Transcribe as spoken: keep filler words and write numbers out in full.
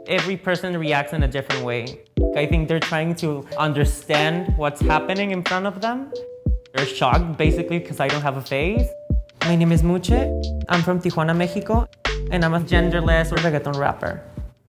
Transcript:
Every person reacts in a different way. I think they're trying to understand what's happening in front of them. They're shocked, basically, because I don't have a face. My name is Muxxxe. I'm from Tijuana, Mexico, and I'm a genderless reggaeton rapper.